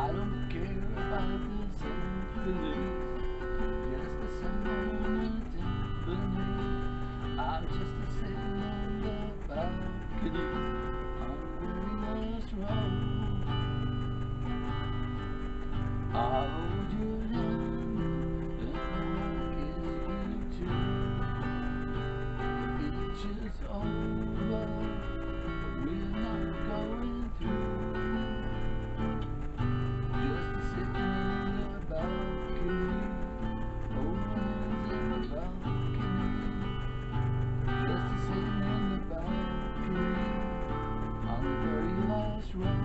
I don't care about the symphonies, just a someone symphony. I'm just a sitting on the balcony on the very last row. I'll hold your hand and I'll kiss you too. It's just over, but we're not going through. Just sitting in the balcony, holding hands in the balcony. Just sitting in the balcony on the very last row.